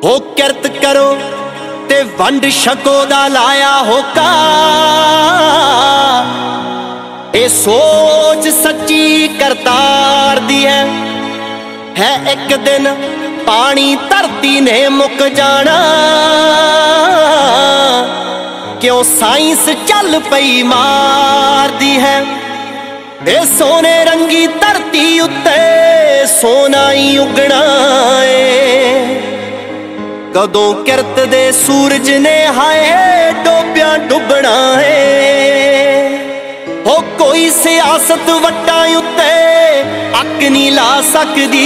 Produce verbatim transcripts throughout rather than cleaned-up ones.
हो किरत करो ते वंड छको दा लाया होका। ए सोच सच्ची करतार दी है, है एक दिन पानी धरती ने मुक जाना। क्यों साइंस चल पई मार दी है, ए सोने रंगी धरती उत्ते सोना ही उगना है। कदों किरत दे सूरज ने हाय डोबिया डुबना है। हो कोई सियासत वट्टां उत्ते अक नहीं ला सकदी,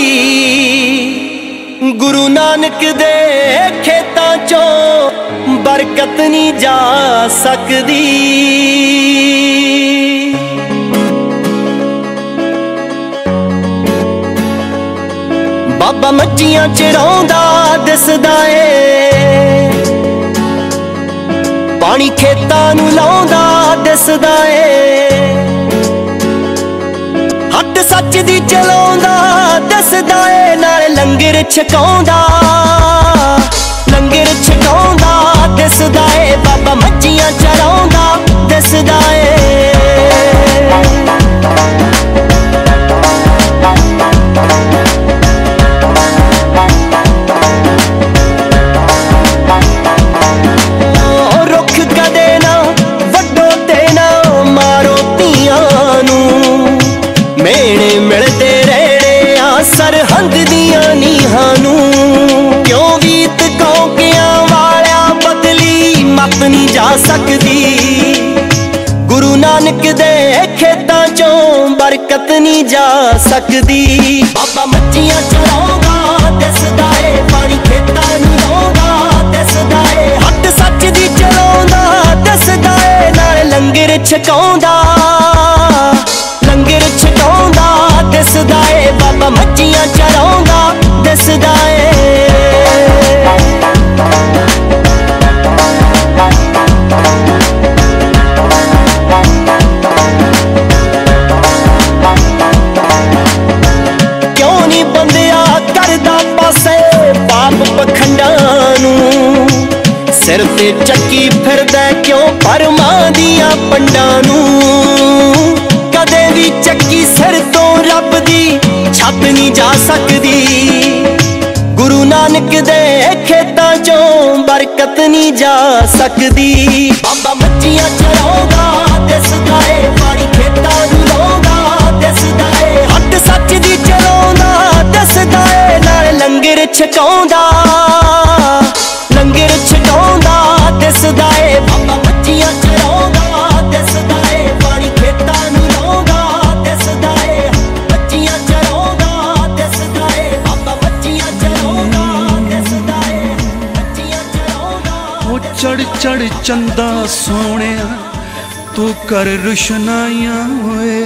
गुरु नानक दे खेतां चों बरकत नहीं जा सकदी। बाबा मच्छियां चराउंदा दिसदा ए, पानी खेतां नूं लाउंदा दिसदा ए। हट सच दी चलाउंदा दिसदा ए, नाल लंगर छकाउंदा लंगर छकाउंदा दिसदा ए। बाबा मच्छियां चराउंदा दिसदा ए। मिलते रहने आ सरहद दिया नीहां नूं। क्यों वीत कौकियां वालिया बदली मत नहीं जा सकदी, गुरु नानक दे खेतां चों बरकत नहीं जा सकदी। बाबा मच्छियां चराउंदा दिसदा ए, पानी खेतां नूं लाउंदा दिसदा ए। हट सच दी चलाउंदा दिसदा ए, नाल लंगर छकाउंदा लंगर छकाउंदा दिसदा ए। बाबा मच्छियां चराउंदा दिसदा ए। क्यों नहीं बंदिया करदा पासे पाप पखंडां नूं, सिर ते चक्की फिरदा क्यों परमां दियां पंडां नूं। कदे भी चक्की सिर तो रब दी छत नहीं जा सकदी, गुरु नानक दे खेतां चों बरकत नहीं जा सकदी। बाबा मच्छियां चराउंदा दिसदा ए, पानी खेतां नूं लाउंदा दिसदा ए। हट सच दी चलाउंदा दिसदा ए, नाल लंगर छकाउंदा लंगर छकाउंदा दिसदा ए। बाबा मच्छियां चराउंदा दिसदा ए, पानी खेतां नूं लाउंदा दिसदा ए। मच्छियां चराउंदा दिसदा ए, बाबा मच्छियां चराउंदा दिसदा ए। मच्छियां चराउंदा ओ चढ़ चढ़ चंदा सोहणिया तू कर रुशनाइयां होए।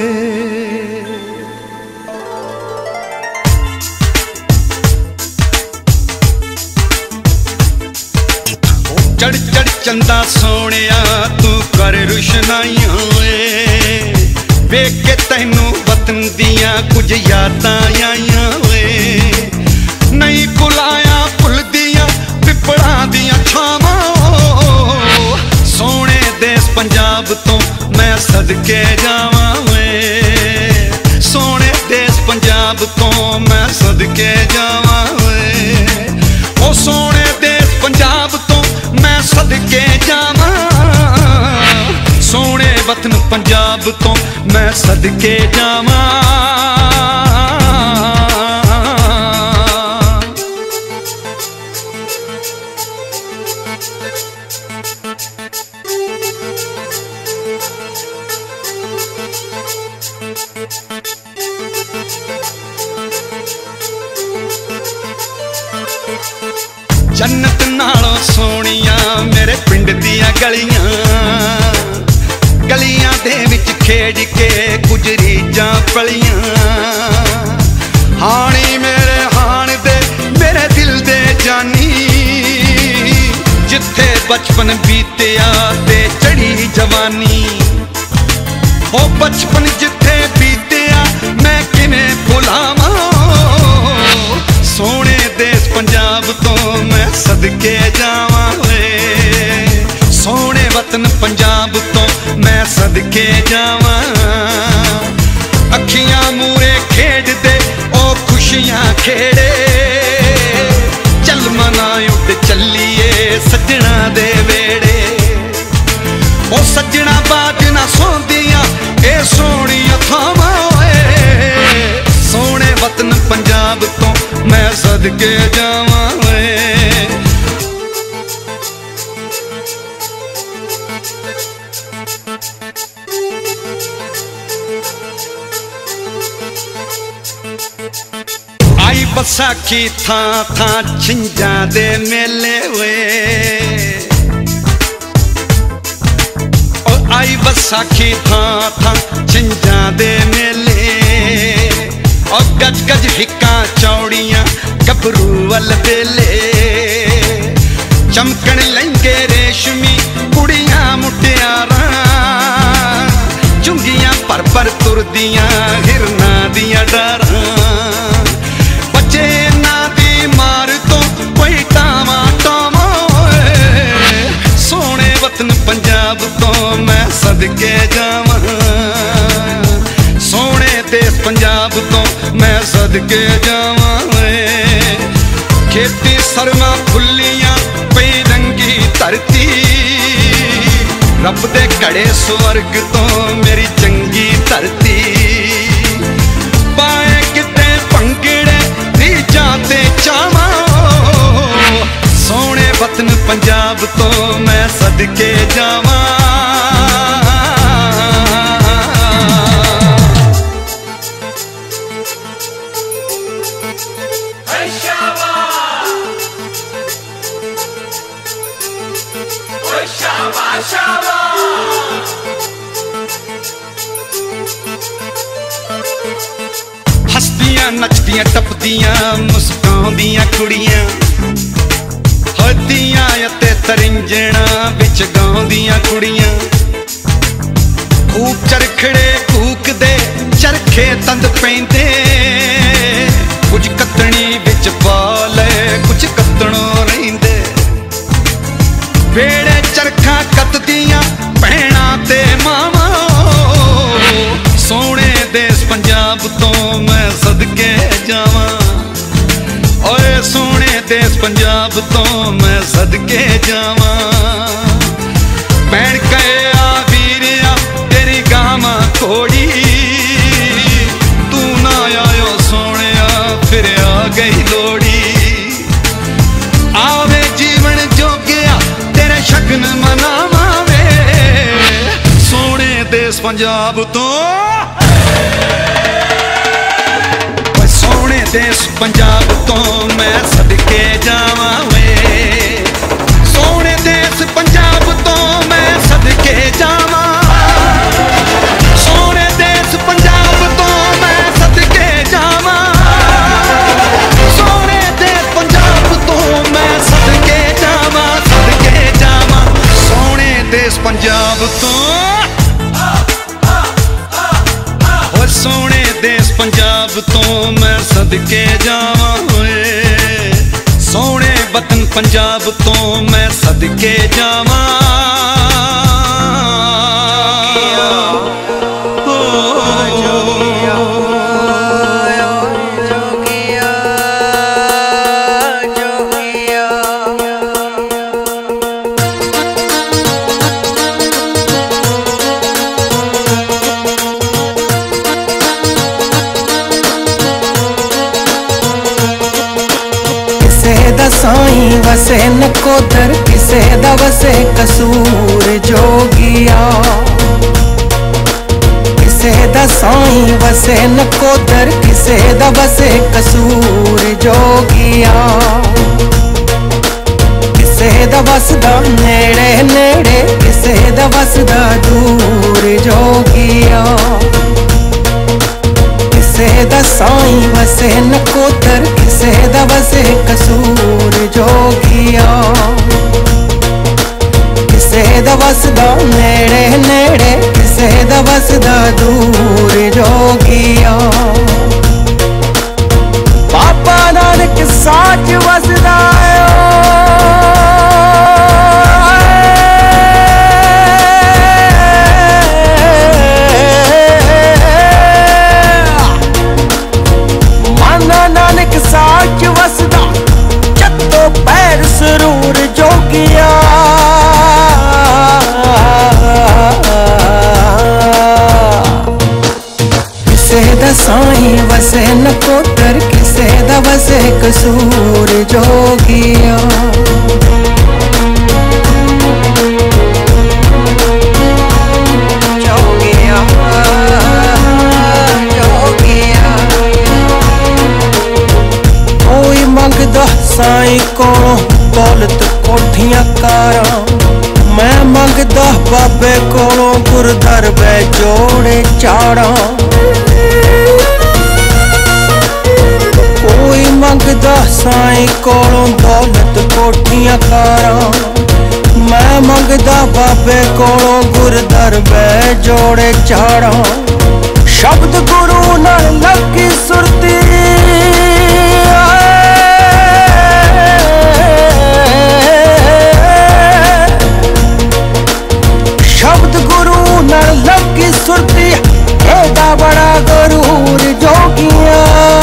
चढ़ चढ़ चंदा सोहणिया तू कर रुशनाइयां होए। वेख के तैनू वतन दियां कुछ यादां आइयां होए। नहीं कुलाया भुल दियां पिपड़ां दियां छावां, सोहणे देस पंजाब तो मैं सदके जावां होए। सोहणे देस पंजाब तो मैं सदके जावां होए। ओ सोहणे देस पंजाब तो मैं सदके जावां, सोहणे वतन पंजाब तो मैं सदके जावां। जन्नत नालों सोहणियां मेरे पिंड दियां गलियां, गलियां दे विच खेड के कुछ रीजां पलियां। हाणी मेरे हाण दे मेरे दिल दे जानी, जिथे बचपन बीतिया ते चढ़ी जवानी। ओ बचपन जिथे बीतिया मैं किवें भुलावां, सोहणे देस पंजाब तो खुशियां खेड़े चल मना उठ चलिए सजना दे वेड़े ओ सजना बाज ना सोंदियां ए सोहणियां थावां ओए सोहणे वतन पंजाब तो मैं सदके जावां ओए आई बसाखी थां थां छिंजां दे मेले वे ओ आई बसाखी थां थां छिंजां दे मेले ओ गज गज हिक्कां चौड़ियां गभरू वल बेले चमकण लहंगे रेशमी कुड़ियां मुटियारां चुंगियां पर पर तुरदियां हिरना दियां डारां पंजाब तो मैं सदके जावां सोहणे देश पंजाब तो मैं सदके जावां खेती सरमा फुल्लियां पई रंगी धरती रब दे कड़े स्वर्ग तो मेरी चंगी धरती पाए किते भंगड़े रीझां ते चावां सोहणे वतन पंजाब तो मैं सदके जावां हसदियां नचदियां टपदियां मुस्काउंदियां कुड़ियां हदियां ते तरिंजणा बिच गाउंदियां कुड़ियां खूब चरखड़े कूकदे चरखे तंद पैंदे कुछ कतनी बिच पा ले कुछ कतणों रहिंदे वेड़े चरखा कतदियां भैणां ते मावां सोहणे देश पंजाब तो मैं सदके जावां ओए सोहणे देश पंजाब तो मैं सदके जावां भैण कहे आ वीरिया तेरी गावां घोड़ी तू ना आयो सोहणिया फिर आ गई लोड़ी आवे जीवन जोगिया तेरे शगन मनावां वे सोहणे देश पंजाब तो सोहणे देश पंजाब तो मैं सदके जावां वे सोहणे देश पंजाब तो मैं सदके जावां सोहणे देश पंजाब तो मैं सदके जावां सोहणे देश पंजाब तो मैं सदके जावां सदके जावां सोहणे देश पंजाब तो सोहणे देश पंजाब तो मैं सदके जावां सोहणे वतन पंजाब तो मैं सदके जावां साईं वसे नकोदर किसे दा वसे कसूर जोगिया किसे दा साईं वसे नकोदर किसे दा वसे कसूर जोगिया किसे दा वसदा नेड़े नेड़े किसे दा वसदा दूर जोगिया किसे दा साईं वसे नकोदर किसे दा वसे कसूर जोगिया किसे दा वसदा नेड़े नेड़े किसे दा वसदा दूर जोगिया बाबा नानक साच वसदा दा साईं वसे नकोदर, किसे दा वसे कसूर जोगिया। जोगिया जोगिया कोई मंगदा साईं कोलों दौलत कोठियां कारां, मैं मंगदा बाबे कोलों गुरदर वे जोड़े चाड़ा। कोई मंगदा साईं कोलों दौलत कोठियां कारां, मैं मंगदा बाबे कोलों गुरदर वे जोड़े चाड़ा। शब्द गुरु नाल लगी सुरती, शब्द गुरु नाल लगी सुरती, एदा बड़ा गरूर जोगिया।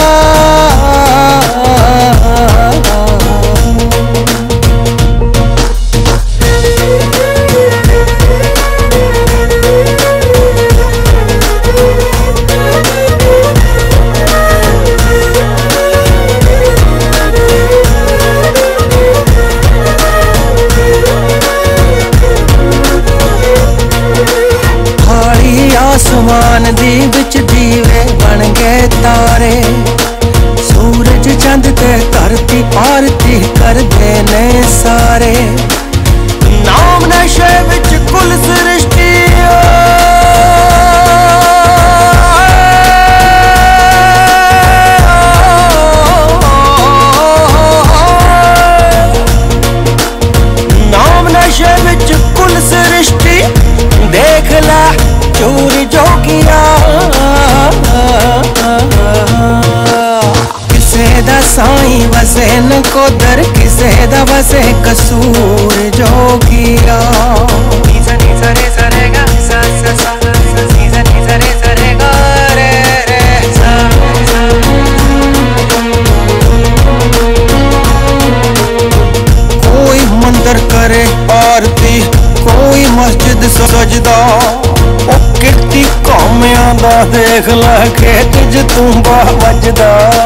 आसमान दी विच दीवे बन गए तारे, सूरज चंद ते धरती आरती करदे ने सारे। नाम नशे विच कुल सृष्टि, नाम नशे विच कुल सृष्टि, देख ला चूर जोगिया। किसे दा साईं वसे नकोदर, किसे दा वसे कसूर जोगिया। नीसा नीसा रे सा रे गा सा सा सा, नीसा नीसा रे सा रे गा रे रे सा सा। कोई मंदिर करे आरती, कोई मस्जिद सजदा, ओ किरती कौमियां दा देख लै खेत च तूंबा वजदा।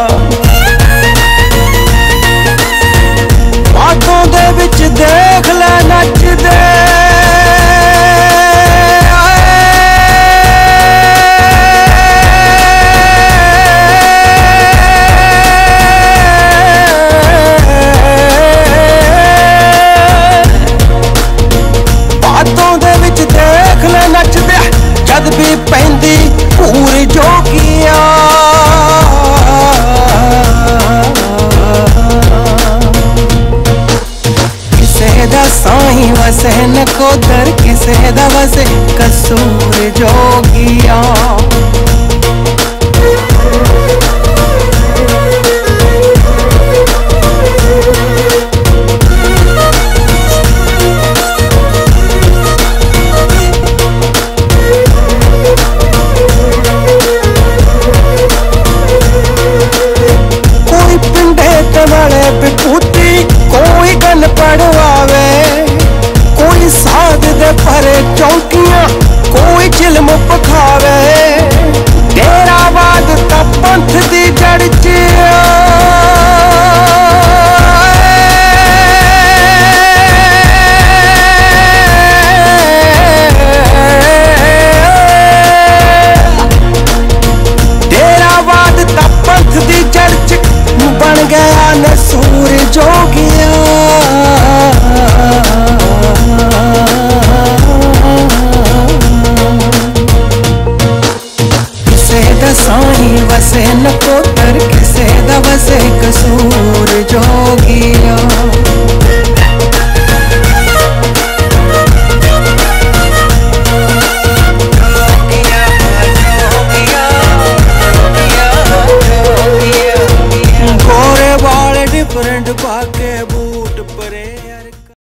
बातों दे विच देख लै नचदे, बातों दे विच देख लै नचदे, जद भी पैंदी पूर जोगिया। किसे दा साईं वसे नकोदर, किसे दा वसे कसूर जोगिया। विभूति कोई गन पड़वावे, कोई साध दे परे चौकियां, कोई चिलम पखावे। तेरा बाद ता पंथ दी जड़ च, तेरा बाद ता पंथ दी जड़ च बन गया नसूर जोगिया। किसे दा साईं वसे नकोदर, किसे दा वसे कसूर जोगिया। गोरे वाले डिफरेंट पाके बूट परे।